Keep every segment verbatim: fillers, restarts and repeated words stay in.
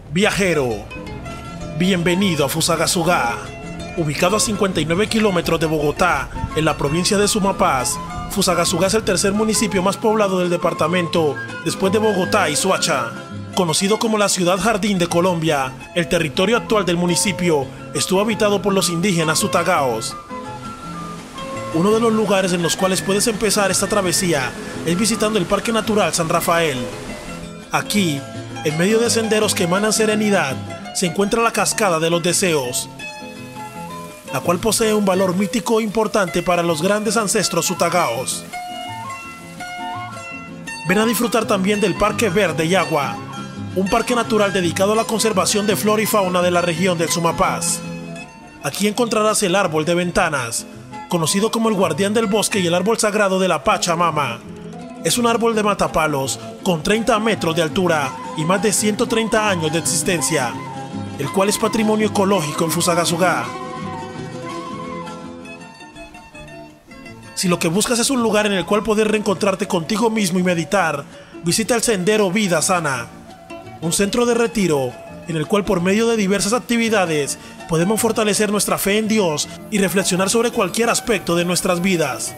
Viajero, bienvenido a Fusagasugá. Ubicado a cincuenta y nueve kilómetros de Bogotá, en la provincia de Sumapaz, Fusagasugá es el tercer municipio más poblado del departamento, después de Bogotá y Soacha. Conocido como la ciudad jardín de Colombia, el territorio actual del municipio estuvo habitado por los indígenas Sutagaos. Uno de los lugares en los cuales puedes empezar esta travesía es visitando el Parque Natural San Rafael. Aquí, en medio de senderos que emanan serenidad, se encuentra la Cascada de los Deseos, la cual posee un valor mítico importante para los grandes ancestros Sutagaos. Ven a disfrutar también del Parque Verde y Agua, un parque natural dedicado a la conservación de flora y fauna de la región del Sumapaz. Aquí encontrarás el árbol de ventanas, conocido como el guardián del bosque y el árbol sagrado de la Pachamama. Es un árbol de matapalos con treinta metros de altura y más de ciento treinta años de existencia, el cual es patrimonio ecológico en Fusagasugá. Si lo que buscas es un lugar en el cual poder reencontrarte contigo mismo y meditar, visita el Sendero Vida Sana, un centro de retiro en el cual por medio de diversas actividades podemos fortalecer nuestra fe en Dios y reflexionar sobre cualquier aspecto de nuestras vidas.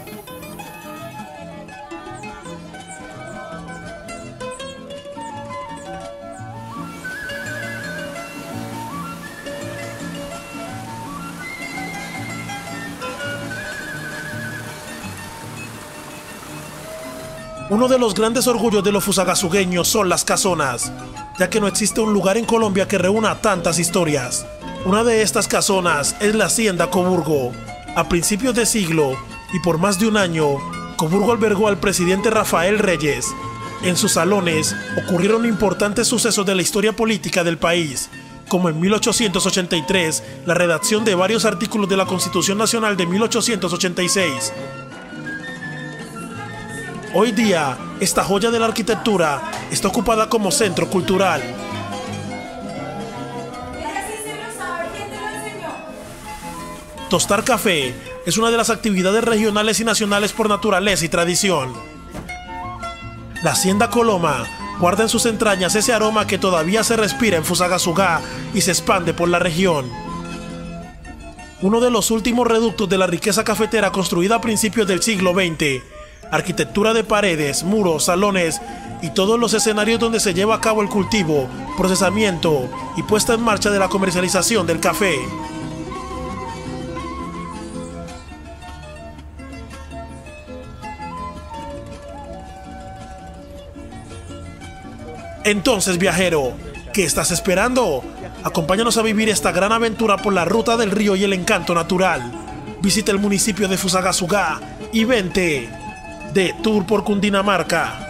Uno de los grandes orgullos de los fusagasugueños son las casonas, ya que no existe un lugar en Colombia que reúna tantas historias. Una de estas casonas es la Hacienda Coburgo. A principios de siglo, y por más de un año, Coburgo albergó al presidente Rafael Reyes. En sus salones ocurrieron importantes sucesos de la historia política del país, como en mil ochocientos ochenta y tres, la redacción de varios artículos de la Constitución Nacional de mil ochocientos ochenta y seis. Hoy día, esta joya de la arquitectura está ocupada como centro cultural. Tostar café es una de las actividades regionales y nacionales por naturaleza y tradición. La Hacienda Coloma guarda en sus entrañas ese aroma que todavía se respira en Fusagasugá y se expande por la región. Uno de los últimos reductos de la riqueza cafetera construida a principios del siglo veinte. Arquitectura de paredes, muros, salones y todos los escenarios donde se lleva a cabo el cultivo, procesamiento y puesta en marcha de la comercialización del café. Entonces, viajero, ¿qué estás esperando? Acompáñanos a vivir esta gran aventura por la ruta del río y el encanto natural. Visita el municipio de Fusagasugá y vente de Tour por Cundinamarca.